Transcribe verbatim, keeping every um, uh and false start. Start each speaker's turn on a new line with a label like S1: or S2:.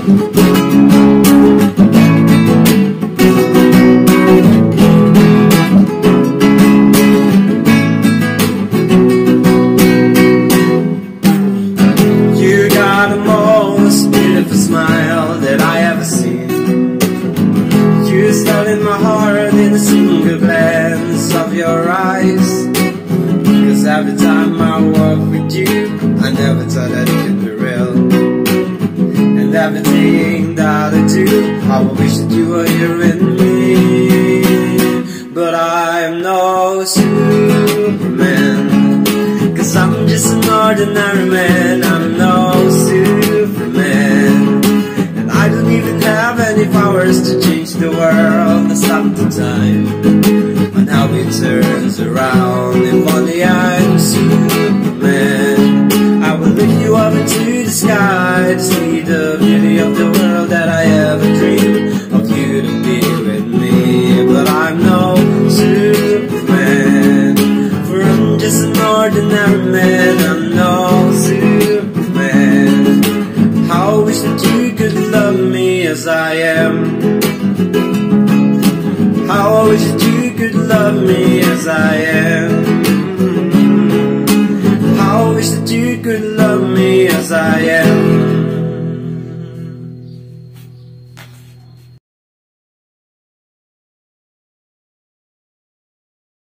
S1: You got the most beautiful smile that I ever seen. You stole in my heart in a single glance of your eyes. Cause every time I walk with you, I never thought that it could be real. And everything that I do, I wish that you were here with me. But I'm no Superman, cause I'm just an ordinary man. I'm no Superman, and I don't even have any powers to change the world and stop the time and how it turns around. If only I'm Superman, I will lift you up into the sky to see the beauty of the world that I ever dreamed of you to be with me. But I'm no Superman, for I'm just an ordinary man. I'm no Superman. How I wish that you could love me as I am. How I wish that you could love me as I am. How I wish that you could love me as I am.